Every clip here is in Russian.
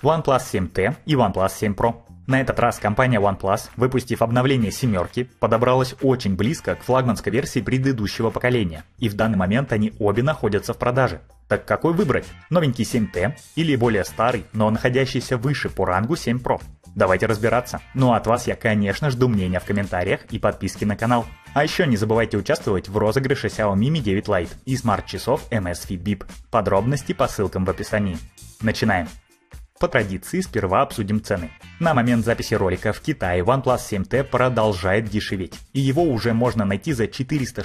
OnePlus 7T и OnePlus 7 Pro. На этот раз компания OnePlus, выпустив обновление семерки, подобралась очень близко к флагманской версии предыдущего поколения, и в данный момент они обе находятся в продаже. Так какой выбрать? Новенький 7T или более старый, но находящийся выше по рангу 7 Pro? Давайте разбираться. Ну а от вас я, конечно, жду мнения в комментариях и подписки на канал. А еще не забывайте участвовать в розыгрыше Xiaomi Mi 9 Lite и смарт-часов Amazfit Bip. Подробности по ссылкам в описании. Начинаем. По традиции сперва обсудим цены. На момент записи ролика в Китае OnePlus 7T продолжает дешеветь, и его уже можно найти за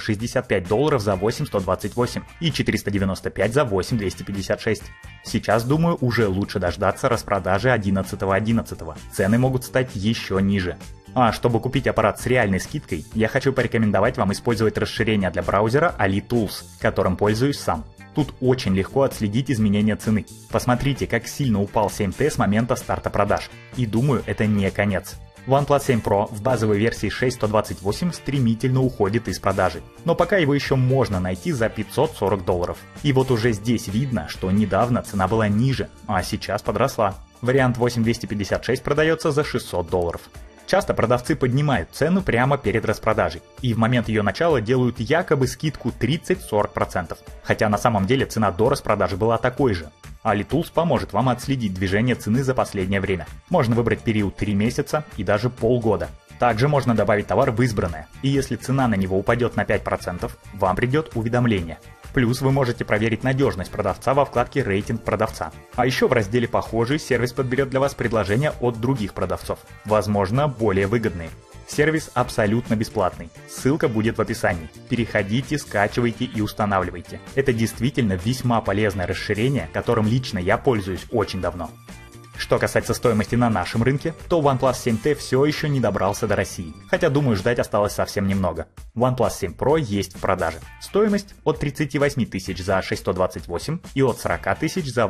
$465 за 8128 и 495 за 8256. Сейчас, думаю, уже лучше дождаться распродажи 11.11. Цены могут стать еще ниже. А чтобы купить аппарат с реальной скидкой, я хочу порекомендовать вам использовать расширение для браузера AliTools, которым пользуюсь сам. Тут очень легко отследить изменения цены. Посмотрите, как сильно упал 7T с момента старта продаж. И думаю, это не конец. OnePlus 7 Pro в базовой версии 6.128 стремительно уходит из продажи, но пока его еще можно найти за $540. И вот уже здесь видно, что недавно цена была ниже, а сейчас подросла. Вариант 8256 продается за $600. Часто продавцы поднимают цену прямо перед распродажей, и в момент ее начала делают якобы скидку 30-40%, хотя на самом деле цена до распродажи была такой же. AliTools поможет вам отследить движение цены за последнее время. Можно выбрать период 3 месяца и даже полгода. Также можно добавить товар в избранное, и если цена на него упадет на 5%, вам придет уведомление. Плюс вы можете проверить надежность продавца во вкладке «Рейтинг продавца». А еще в разделе «Похожий» сервис подберет для вас предложения от других продавцов, возможно, более выгодные. Сервис абсолютно бесплатный, ссылка будет в описании. Переходите, скачивайте и устанавливайте. Это действительно весьма полезное расширение, которым лично я пользуюсь очень давно. Что касается стоимости на нашем рынке, то OnePlus 7T все еще не добрался до России, хотя думаю ждать осталось совсем немного. OnePlus 7 Pro есть в продаже. Стоимость от 38 тысяч за 628 и от 40 тысяч за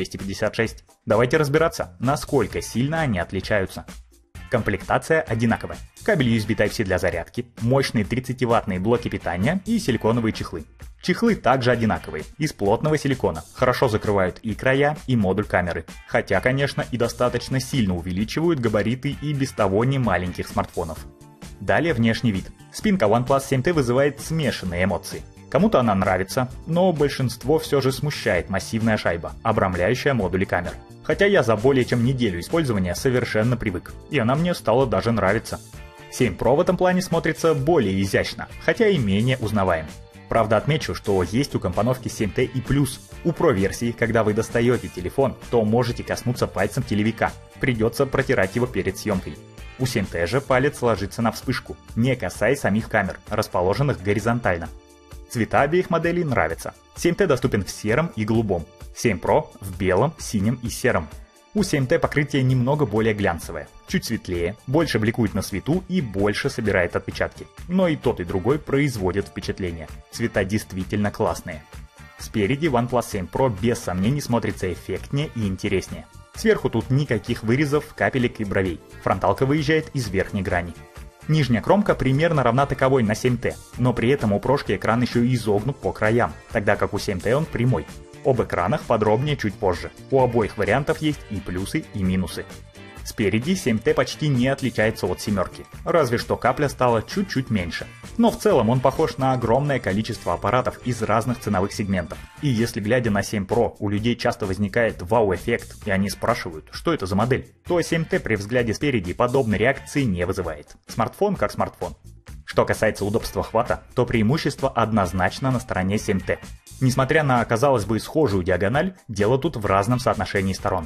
8256. Давайте разбираться, насколько сильно они отличаются. Комплектация одинаковая. Кабель USB Type-C для зарядки, мощные 30-ваттные блоки питания и силиконовые чехлы. Чехлы также одинаковые, из плотного силикона, хорошо закрывают и края, и модуль камеры. Хотя, конечно, и достаточно сильно увеличивают габариты и без того не маленьких смартфонов. Далее внешний вид. Спинка OnePlus 7T вызывает смешанные эмоции. Кому-то она нравится, но большинство все же смущает массивная шайба, обрамляющая модули камер. Хотя я за более чем неделю использования совершенно привык, и она мне стала даже нравиться. 7 Pro в этом плане смотрится более изящно, хотя и менее узнаваем. Правда, отмечу, что есть у компоновки 7T и плюс. У Pro версии, когда вы достаете телефон, то можете коснуться пальцем телевика, придется протирать его перед съемкой. У 7T же палец ложится на вспышку, не касаясь самих камер, расположенных горизонтально. Цвета обеих моделей нравятся. 7T доступен в сером и голубом, 7 Pro в белом, синем и сером. У 7T покрытие немного более глянцевое, чуть светлее, больше бликует на свету и больше собирает отпечатки. Но и тот, и другой производят впечатление. Цвета действительно классные. Спереди OnePlus 7 Pro без сомнений смотрится эффектнее и интереснее. Сверху тут никаких вырезов, капелек и бровей. Фронталка выезжает из верхней грани. Нижняя кромка примерно равна таковой на 7T, но при этом у прошки экран еще и изогнут по краям, тогда как у 7T он прямой. Об экранах подробнее чуть позже. У обоих вариантов есть и плюсы, и минусы. Спереди 7T почти не отличается от семерки, разве что капля стала чуть-чуть меньше. Но в целом он похож на огромное количество аппаратов из разных ценовых сегментов. И если глядя на 7 Pro у людей часто возникает вау-эффект, и они спрашивают, что это за модель, то 7T при взгляде спереди подобной реакции не вызывает. Смартфон как смартфон. Что касается удобства хвата, то преимущество однозначно на стороне 7T. Несмотря на, казалось бы, схожую диагональ, дело тут в разном соотношении сторон.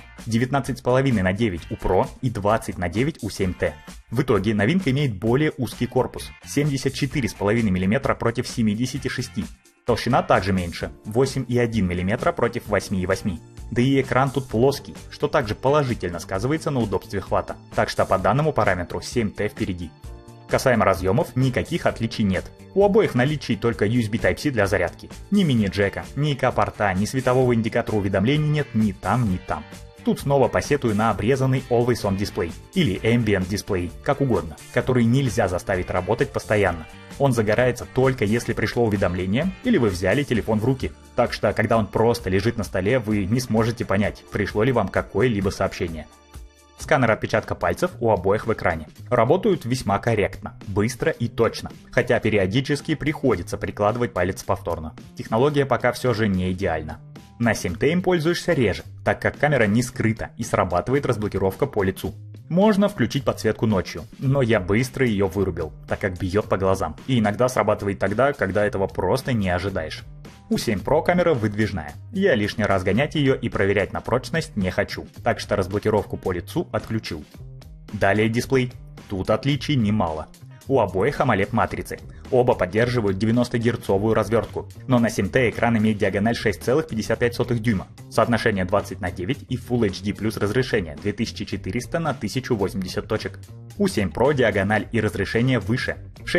19,5 на 9 у Pro и 20 на 9 у 7T. В итоге новинка имеет более узкий корпус – 74,5 мм против 76 мм. Толщина также меньше – 8,1 мм против 8,8 мм. Да и экран тут плоский, что также положительно сказывается на удобстве хвата. Так что по данному параметру 7T впереди. Касаемо разъемов, никаких отличий нет. У обоих в наличии только USB Type-C для зарядки. Ни мини-джека, ни ИК-порта, ни светового индикатора уведомлений нет ни там, ни там. Тут снова посетую на обрезанный Always On дисплей или Ambient дисплей, как угодно, который нельзя заставить работать постоянно. Он загорается только если пришло уведомление или вы взяли телефон в руки. Так что, когда он просто лежит на столе, вы не сможете понять, пришло ли вам какое-либо сообщение. Сканер отпечатка пальцев у обоих в экране. Работают весьма корректно, быстро и точно, хотя периодически приходится прикладывать палец повторно. Технология пока все же не идеальна. На 7T им пользуешься реже, так как камера не скрыта и срабатывает разблокировка по лицу. Можно включить подсветку ночью, но я быстро ее вырубил, так как бьет по глазам, и иногда срабатывает тогда, когда этого просто не ожидаешь. У 7 Pro камера выдвижная, я лишний раз гонять ее и проверять на прочность не хочу, так что разблокировку по лицу отключил. Далее дисплей. Тут отличий немало. У обоих AMOLED-матрицы. Оба поддерживают 90-герцовую развертку, но на 7T экран имеет диагональ 6,55 дюйма, соотношение 20:9 и Full HD плюс разрешение 2400 на 1080 точек. У 7 Pro диагональ и разрешение выше,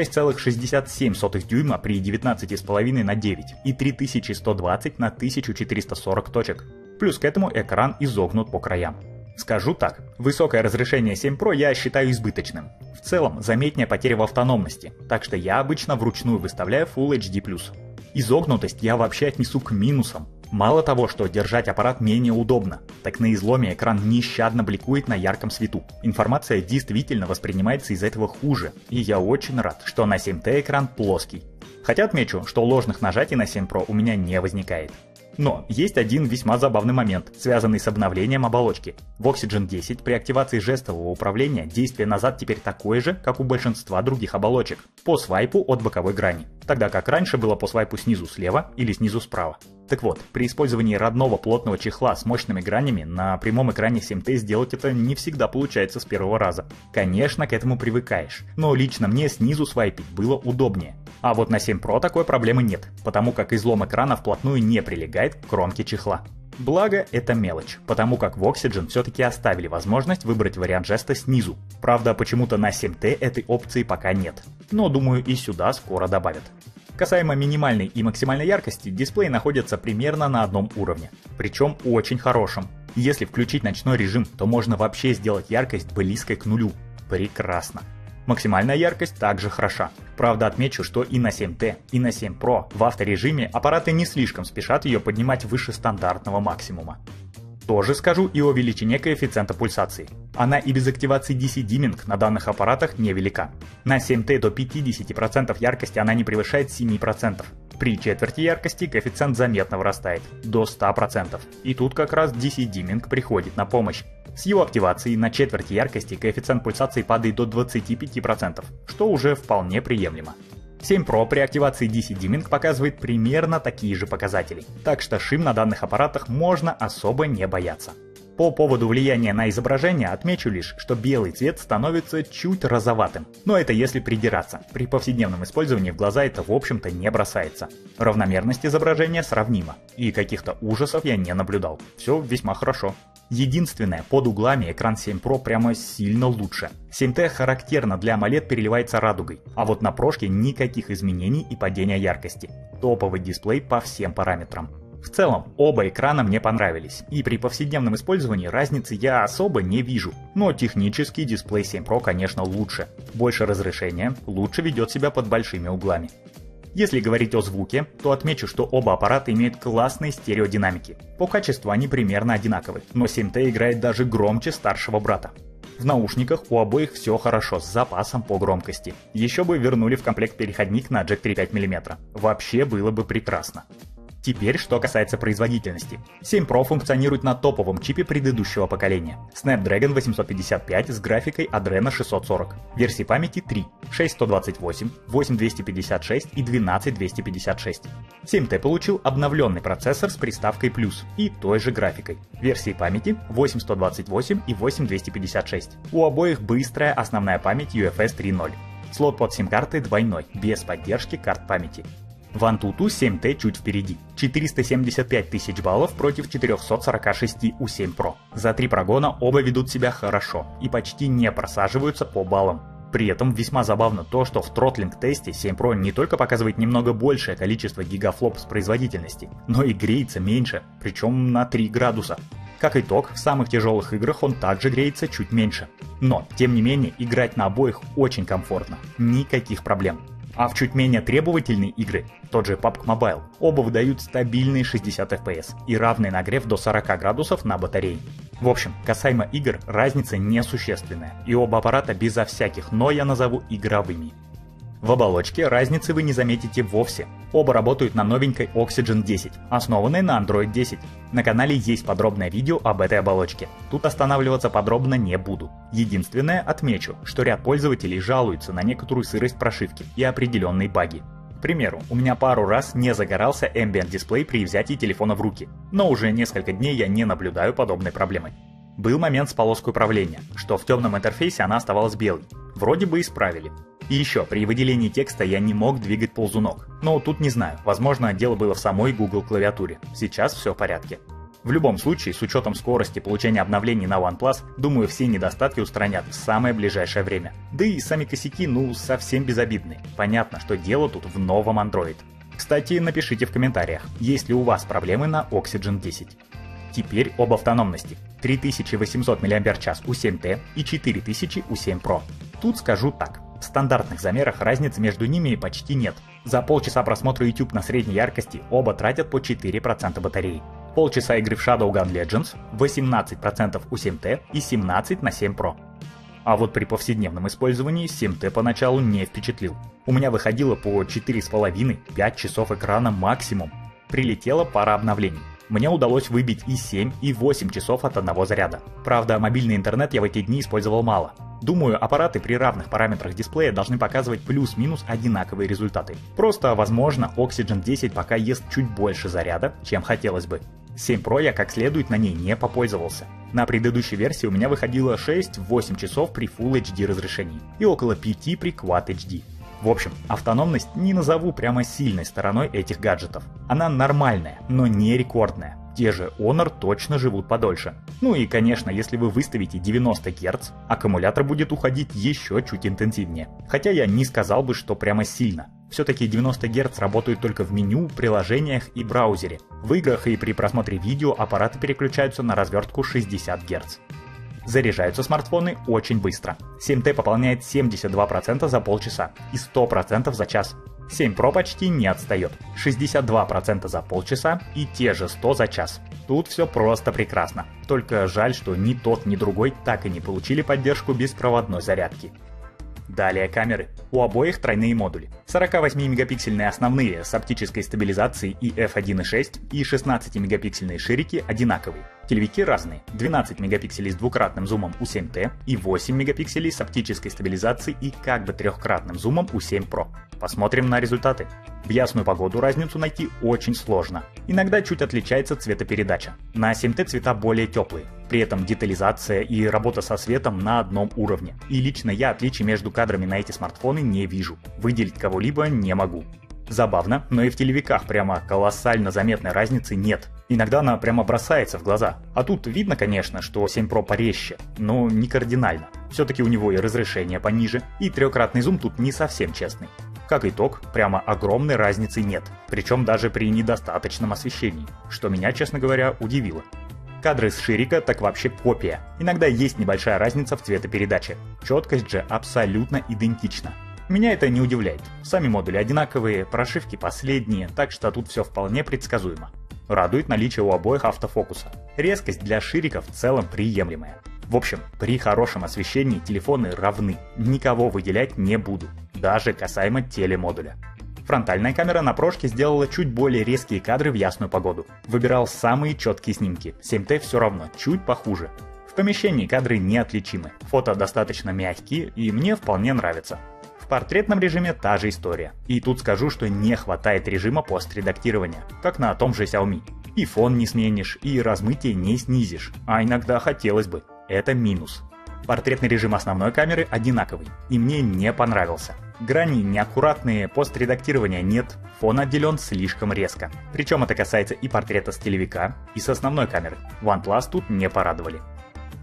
6,67 дюйма при 19,5 на 9 и 3120 на 1440 точек. Плюс к этому экран изогнут по краям. Скажу так, высокое разрешение 7 Pro я считаю избыточным. В целом, заметнее потеря в автономности, так что я обычно вручную выставляю Full HD+. Изогнутость я вообще отнесу к минусам. Мало того, что держать аппарат менее удобно, так на изломе экран нещадно бликует на ярком свету. Информация действительно воспринимается из-за этого хуже, и я очень рад, что на 7T экран плоский. Хотя отмечу, что ложных нажатий на 7 Pro у меня не возникает. Но есть один весьма забавный момент, связанный с обновлением оболочки. В Oxygen 10 при активации жестового управления действие назад теперь такое же, как у большинства других оболочек, по свайпу от боковой грани, тогда как раньше было по свайпу снизу слева или снизу справа. Так вот, при использовании родного плотного чехла с мощными гранями на прямом экране 7T сделать это не всегда получается с первого раза. Конечно, к этому привыкаешь, но лично мне снизу свайпить было удобнее. А вот на 7 Pro такой проблемы нет, потому как излом экрана вплотную не прилегает к кромке чехла. Благо, это мелочь, потому как в Oxygen все-таки оставили возможность выбрать вариант жеста снизу. Правда, почему-то на 7T этой опции пока нет, но думаю и сюда скоро добавят. Касаемо минимальной и максимальной яркости, дисплей находится примерно на одном уровне, причем очень хорошем. Если включить ночной режим, то можно вообще сделать яркость близкой к нулю. Прекрасно. Максимальная яркость также хороша. Правда, отмечу, что и на 7T, и на 7 Pro в авторежиме аппараты не слишком спешат ее поднимать выше стандартного максимума. Тоже скажу и о величине коэффициента пульсации. Она и без активации DC-dimming на данных аппаратах невелика. На 7T до 50% яркости она не превышает 7%. При четверти яркости коэффициент заметно вырастает, до 100%. И тут как раз DC-dimming приходит на помощь. С его активацией на четверти яркости коэффициент пульсации падает до 25%, что уже вполне приемлемо. 7 Pro при активации DC-dimming показывает примерно такие же показатели, так что шим на данных аппаратах можно особо не бояться. По поводу влияния на изображение отмечу лишь, что белый цвет становится чуть розоватым, но это если придираться, при повседневном использовании в глаза это в общем-то не бросается. Равномерность изображения сравнима, и каких-то ужасов я не наблюдал, все весьма хорошо. Единственное, под углами экран 7 Pro прямо сильно лучше. 7T характерно для AMOLED переливается радугой, а вот на прошке никаких изменений и падения яркости. Топовый дисплей по всем параметрам. В целом, оба экрана мне понравились, и при повседневном использовании разницы я особо не вижу. Но технически дисплей 7 Pro, конечно, лучше. Больше разрешения, лучше ведет себя под большими углами. Если говорить о звуке, то отмечу, что оба аппарата имеют классные стереодинамики. По качеству они примерно одинаковы, но 7T играет даже громче старшего брата. В наушниках у обоих все хорошо, с запасом по громкости. Еще бы вернули в комплект переходник на джек 3,5 мм. Вообще было бы прекрасно. Теперь, что касается производительности. 7 Pro функционирует на топовом чипе предыдущего поколения. Snapdragon 855 с графикой Adreno 640. Версии памяти 3. 6128, 8256 и 12256. 7T получил обновленный процессор с приставкой плюс и той же графикой. Версии памяти 8128 и 8256. У обоих быстрая основная память UFS 3.0. Слот под сим-карты двойной, без поддержки карт памяти. В Antutu 7T чуть впереди. 475 тысяч баллов против 446 у 7 Pro. За 3 прогона оба ведут себя хорошо и почти не просаживаются по баллам. При этом весьма забавно то, что в тротлинг-тесте 7 Pro не только показывает немного большее количество гигафлопс производительности, но и греется меньше, причем на 3 градуса. Как итог, в самых тяжелых играх он также греется чуть меньше. Но, тем не менее, играть на обоих очень комфортно, никаких проблем. А в чуть менее требовательные игры, тот же PUBG Mobile, оба выдают стабильные 60 FPS и равный нагрев до 40 градусов на батарее. В общем, касаемо игр, разница несущественная, и оба аппарата безо всяких «но» я назову игровыми. В оболочке разницы вы не заметите вовсе. Оба работают на новенькой Oxygen 10, основанной на Android 10. На канале есть подробное видео об этой оболочке. Тут останавливаться подробно не буду. Единственное, отмечу, что ряд пользователей жалуются на некоторую сырость прошивки и определенные баги. К примеру, у меня пару раз не загорался Ambient Display при взятии телефона в руки, но уже несколько дней я не наблюдаю подобной проблемы. Был момент с полоской управления, что в темном интерфейсе она оставалась белой. Вроде бы исправили. И еще, при выделении текста я не мог двигать ползунок. Но тут не знаю, возможно, дело было в самой Google клавиатуре. Сейчас все в порядке. В любом случае, с учетом скорости получения обновлений на OnePlus, думаю, все недостатки устранят в самое ближайшее время. Да и сами косяки, совсем безобидные. Понятно, что дело тут в новом Android. Кстати, напишите в комментариях, есть ли у вас проблемы на Oxygen 10. Теперь об автономности. 3800 мАч у 7T и 4000 у 7 Pro. Тут скажу так. В стандартных замерах разницы между ними почти нет. За полчаса просмотра YouTube на средней яркости оба тратят по 4% батареи. Полчаса игры в Shadowgun Legends 18% у 7T и 17% на 7 Pro. А вот при повседневном использовании 7T поначалу не впечатлил. У меня выходило по 4,5-5 часов экрана максимум. Прилетела пара обновлений. Мне удалось выбить и 7, и 8 часов от одного заряда. Правда, мобильный интернет я в эти дни использовал мало. Думаю, аппараты при равных параметрах дисплея должны показывать плюс-минус одинаковые результаты. Просто, возможно, Oxygen 10 пока ест чуть больше заряда, чем хотелось бы. 7 Pro я как следует на ней не попользовался. На предыдущей версии у меня выходило 6-8 часов при Full HD разрешении и около 5 при Quad HD. В общем, автономность не назову прямо сильной стороной этих гаджетов. Она нормальная, но не рекордная. Те же Honor точно живут подольше. Ну и конечно, если вы выставите 90 Гц, аккумулятор будет уходить еще чуть интенсивнее. Хотя я не сказал бы, что прямо сильно. Все-таки 90 Гц работают только в меню, приложениях и браузере. В играх и при просмотре видео аппараты переключаются на развертку 60 Гц. Заряжаются смартфоны очень быстро. 7T пополняет 72% за полчаса и 100% за час. 7 Pro почти не отстает. 62% за полчаса и те же 100 за час. Тут все просто прекрасно. Только жаль, что ни тот, ни другой так и не получили поддержку беспроводной зарядки. Далее камеры. У обоих тройные модули. 48-мегапиксельные основные с оптической стабилизацией и f1.6 и 16-мегапиксельные ширики одинаковые. Телевики разные. 12 мегапикселей с двукратным зумом у 7T и 8 мегапикселей с оптической стабилизацией и как бы трехкратным зумом у 7 Pro. Посмотрим на результаты. В ясную погоду разницу найти очень сложно. Иногда чуть отличается цветопередача. На 7T цвета более теплые. При этом детализация и работа со светом на одном уровне. И лично я отличий между кадрами на эти смартфоны не вижу. Выделить кого-либо не могу. Забавно, но и в телевиках прямо колоссально заметной разницы нет. Иногда она прямо бросается в глаза. А тут видно, конечно, что 7 Pro порезче, но не кардинально. Все-таки у него и разрешение пониже, и трехкратный зум тут не совсем честный. Как итог, прямо огромной разницы нет, причем даже при недостаточном освещении, что меня, честно говоря, удивило. Кадры с ширика так вообще копия. Иногда есть небольшая разница в цветопередаче. Четкость же абсолютно идентична. Меня это не удивляет. Сами модули одинаковые, прошивки последние, так что тут все вполне предсказуемо. Радует наличие у обоих автофокуса. Резкость для ширика в целом приемлемая. В общем, при хорошем освещении телефоны равны. Никого выделять не буду. Даже касаемо телемодуля. Фронтальная камера на прошке сделала чуть более резкие кадры в ясную погоду. Выбирал самые четкие снимки. 7T все равно чуть похуже. В помещении кадры неотличимы. Фото достаточно мягкие и мне вполне нравятся. В портретном режиме та же история. И тут скажу, что не хватает режима постредактирования, как на том же Xiaomi. И фон не сменишь, и размытие не снизишь. А иногда хотелось бы. Это минус. Портретный режим основной камеры одинаковый, и мне не понравился. Грани неаккуратные, постредактирования нет, фон отделен слишком резко. Причем это касается и портрета с телевика, и с основной камеры. OnePlus тут не порадовали.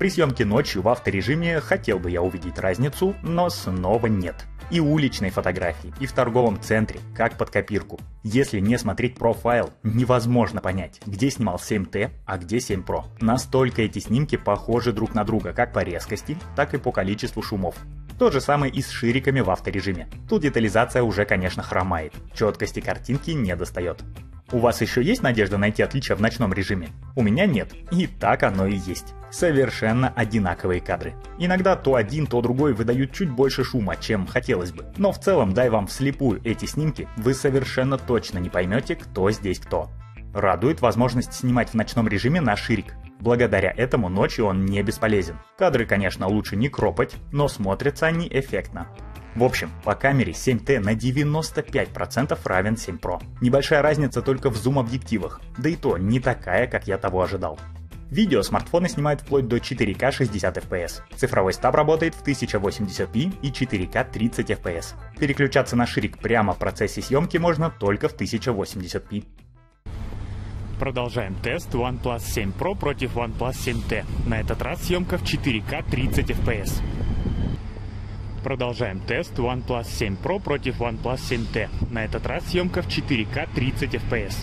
При съемке ночью в авторежиме хотел бы я увидеть разницу, но снова нет. И уличной фотографии, и в торговом центре, как под копирку. Если не смотреть профайл, невозможно понять, где снимал 7T, а где 7 Pro. Настолько эти снимки похожи друг на друга, как по резкости, так и по количеству шумов. То же самое и с шириками в авторежиме. Тут детализация уже, конечно, хромает, четкости картинки не достает. У вас еще есть надежда найти отличия в ночном режиме? У меня нет, и так оно и есть. Совершенно одинаковые кадры. Иногда то один, то другой выдают чуть больше шума, чем хотелось бы. Но в целом, дай вам вслепую эти снимки, вы совершенно точно не поймете, кто здесь кто. Радует возможность снимать в ночном режиме на ширик. Благодаря этому ночью он не бесполезен. Кадры, конечно, лучше не кропать, но смотрятся они эффектно. В общем, по камере 7T на 95% равен 7 Pro. Небольшая разница только в зум-объективах, да и то не такая, как я того ожидал. Видео смартфоны снимают вплоть до 4К 60 FPS. Цифровой стаб работает в 1080p и 4К 30 FPS. Переключаться на ширик прямо в процессе съемки можно только в 1080p. Продолжаем тест OnePlus 7 Pro против OnePlus 7T. На этот раз съемка в 4К 30 FPS. Продолжаем тест OnePlus 7 Pro против OnePlus 7T. На этот раз съемка в 4К 30 FPS.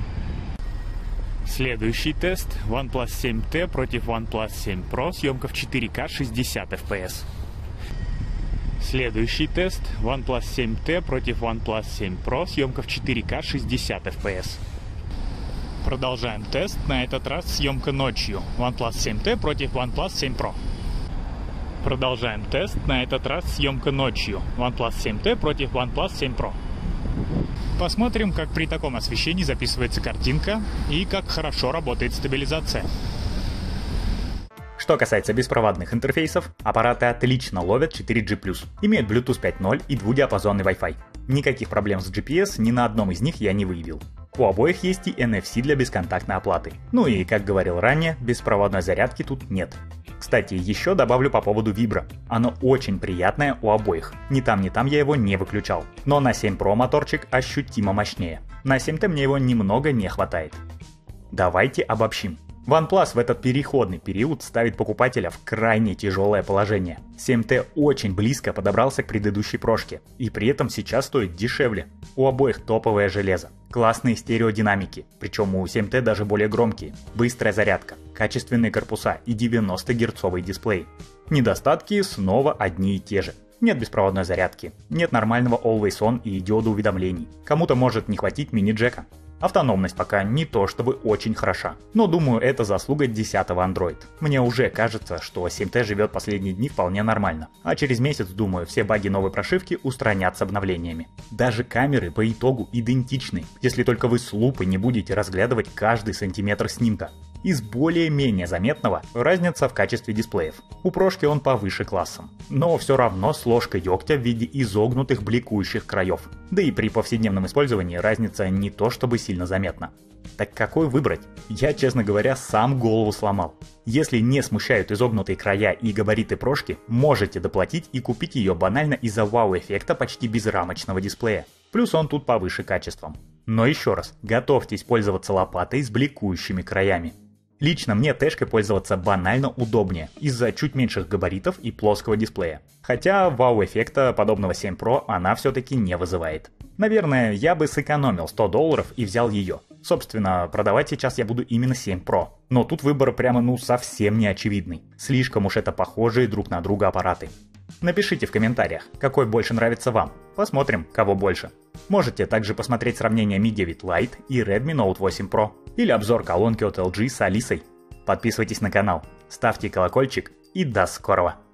Следующий тест OnePlus 7T против OnePlus 7 Pro. Съемка в 4К 60 FPS. Следующий тест OnePlus 7T против OnePlus 7 Pro. Съемка в 4К 60 FPS. Продолжаем тест. На этот раз съемка ночью. OnePlus 7T против OnePlus 7 Pro. Продолжаем тест. На этот раз съемка ночью. OnePlus 7T против OnePlus 7 Pro. Посмотрим, как при таком освещении записывается картинка и как хорошо работает стабилизация. Что касается беспроводных интерфейсов, аппараты отлично ловят 4G+, имеют Bluetooth 5.0 и двудиапазонный Wi-Fi. Никаких проблем с GPS ни на одном из них я не выявил. У обоих есть и NFC для бесконтактной оплаты. Ну и, как говорил ранее, беспроводной зарядки тут нет. Кстати, еще добавлю по поводу вибро. Оно очень приятное у обоих. Ни там я его не выключал. Но на 7 Pro моторчик ощутимо мощнее. На 7T мне его немного не хватает. Давайте обобщим. OnePlus в этот переходный период ставит покупателя в крайне тяжелое положение. 7T очень близко подобрался к предыдущей прошке, и при этом сейчас стоит дешевле. У обоих топовое железо, классные стереодинамики, причем у 7T даже более громкие, быстрая зарядка, качественные корпуса и 90-герцовый дисплей. Недостатки снова одни и те же. Нет беспроводной зарядки, нет нормального Always On и диода уведомлений. Кому-то может не хватить мини-джека. Автономность пока не то чтобы очень хороша, но думаю, это заслуга 10-го Android. Мне уже кажется, что 7T живет последние дни вполне нормально, а через месяц, думаю, все баги новой прошивки устранят с обновлениями. Даже камеры по итогу идентичны, если только вы с лупой не будете разглядывать каждый сантиметр снимка. Из более-менее заметного разница в качестве дисплеев. У прошки он повыше классом, но все равно с ложкой дегтя в виде изогнутых бликующих краев. Да и при повседневном использовании разница не то чтобы сильно заметна. Так какой выбрать? Я, честно говоря, сам голову сломал. Если не смущают изогнутые края и габариты прошки, можете доплатить и купить ее банально из-за вау-эффекта почти безрамочного дисплея. Плюс он тут повыше качеством. Но еще раз, готовьтесь пользоваться лопатой с бликующими краями. Лично мне тэшкой пользоваться банально удобнее, из-за чуть меньших габаритов и плоского дисплея. Хотя вау-эффекта подобного 7 Pro она все-таки не вызывает. Наверное, я бы сэкономил $100 и взял ее. Собственно, продавать сейчас я буду именно 7 Pro. Но тут выбор прямо совсем не очевидный. Слишком уж это похожие друг на друга аппараты. Напишите в комментариях, какой больше нравится вам. Посмотрим, кого больше. Можете также посмотреть сравнение Mi 9 Lite и Redmi Note 8 Pro. Или обзор колонки от LG с Алисой. Подписывайтесь на канал, ставьте колокольчик и до скорого!